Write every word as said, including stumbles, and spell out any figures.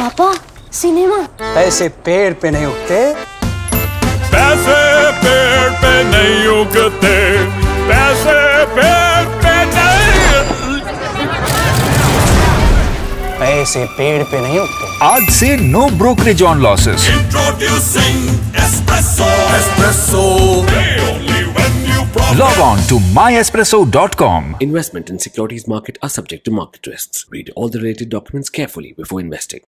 पापा सिनेमा। पैसे पेड़ पे नहीं उगते, पैसे पेड़ पे नहीं उगते, पैसे पेड़ पे नहीं, पैसे पेड़ पे नहीं उगते। आज से no brokerage on losses. Introducing espresso, espresso. Only when you profit. Log on to my espresso dot com. Investment in securities market are subject to market risks. Read all the related documents carefully before investing.